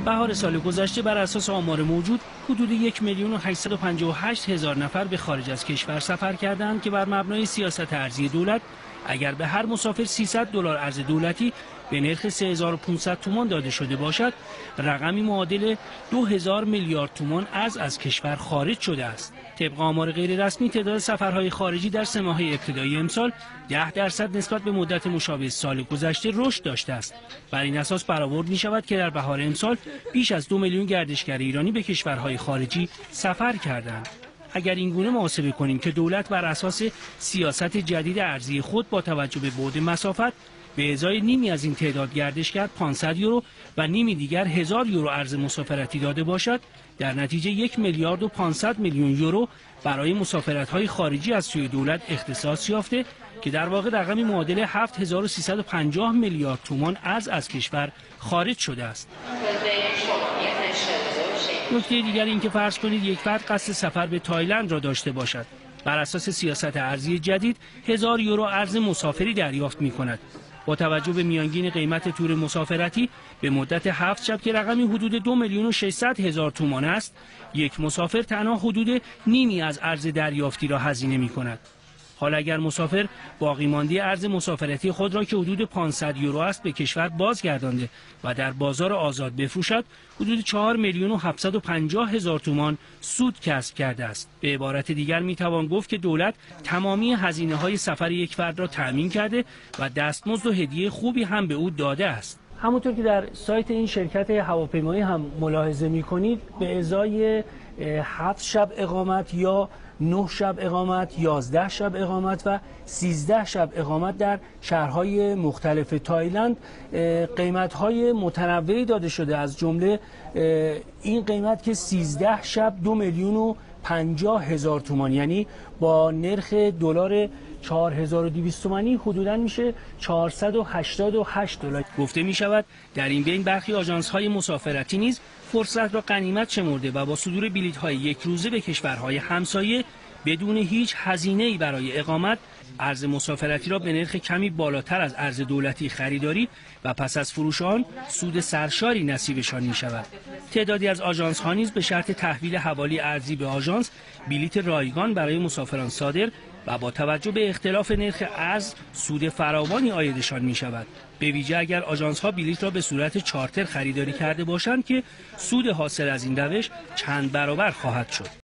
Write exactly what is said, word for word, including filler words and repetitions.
بهار سال گذشته بر اساس آمار موجود حدود یک میلیون و هشتصد و پنجاه و هشت هزار نفر به خارج از کشور سفر کردند که بر مبنای سیاست ارزی دولت اگر به هر مسافر سیصد دلار ارز دولتی به نرخ سه هزار و پانصد تومان داده شده باشد، رقمی معادل دو هزار میلیارد تومان ارز از کشور خارج شده است. طبق آمار غیر رسمی تعداد سفرهای خارجی در سه ماهه ابتدایی امسال ده درصد نسبت به مدت مشابه سال گذشته رشد داشته است. بر این اساس برآورد می شود که در بهار امسال بیش از دو میلیون گردشگر ایرانی به کشورهای خارجی سفر کردند. اگر این گونه محاسبه کنیم که دولت بر اساس سیاست جدید ارزی خود با توجه به بعد مسافت به ازای نیمی از این تعداد گردشگر پانصد یورو و نیمی دیگر هزار یورو ارز مسافرتی داده باشد، در نتیجه یک میلیارد و پانصد میلیون یورو برای مسافرت‌های خارجی از سوی دولت اختصاص یافته که در واقع رقمی معادل هفت هزار و سیصد و پنجاه میلیارد تومان ارز از کشور خارج شده است. نکته دیگر این که فرض کنید یک فرد قصد سفر به تایلند را داشته باشد. بر اساس سیاست ارزی جدید هزار یورو ارز مسافری دریافت می کند. با توجه به میانگین قیمت تور مسافرتی به مدت هفت شب که رقمی حدود دو میلیون و ششصد هزار تومان است، یک مسافر تنها حدود نیمی از ارز دریافتی را هزینه می کند. حالا اگر مسافر باقی مانده ارز مسافرتی خود را که حدود پانصد یورو است به کشور بازگردانده و در بازار آزاد بفروشد، حدود چهار میلیون و هفتصد و پنجاه هزار تومان سود کسب کرده است. به عبارت دیگر می توان گفت که دولت تمامی هزینه های سفر یک فرد را تأمین کرده و دستمزد و هدیه خوبی هم به او داده است. همونطور که در سایت این شرکت هواپیمایی هم ملاحظه می کنید، به ازای هفت شب اقامت یا نه شب اقامت، یازده شب اقامت و سیزده شب اقامت در شهرهای مختلف تایلند قیمت‌های متنوعی داده شده. از جمله این قیمت که سیزده شب دو میلیون و پنجاه هزار تومان، یعنی با نرخ دلار چهار هزار و دویست تومانی حدوداً میشه چهارصد و هشتاد و هشت دلار. گفته می شود در این بین برخی آژانس‌های مسافرتی نیز فرصت را غنیمت شمرده و با صدور بلیط‌های یک روزه به کشورهای همسایه بدون هیچ هزینه‌ای برای اقامت ارز مسافرتی را به نرخ کمی بالاتر از ارز دولتی خریداری و پس از فروش آن سود سرشاری نصیبشان می شود. تعدادی از آژانس‌ها نیز به شرط تحویل حوالی ارزی به آژانس بلیط رایگان برای مسافران صادر و با توجه به اختلاف نرخ ارز سود فراوانی عایدشان می شود. به ویژه اگر آژانس‌ها بلیط را به صورت چارتر خریداری کرده باشند که سود حاصل از این روش چند برابر خواهد شد.